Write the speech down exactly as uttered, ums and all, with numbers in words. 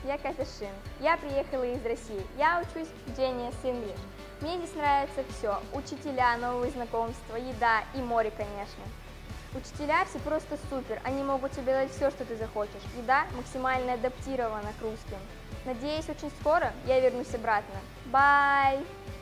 я Катя Шин. Я приехала из России. Я учусь в Genius English. Мне здесь нравится все. Учителя, новые знакомства, еда и море, конечно. Учителя все просто супер. Они могут тебе дать все, что ты захочешь. Еда максимально адаптирована к русским. Надеюсь, очень скоро я вернусь обратно. Bye!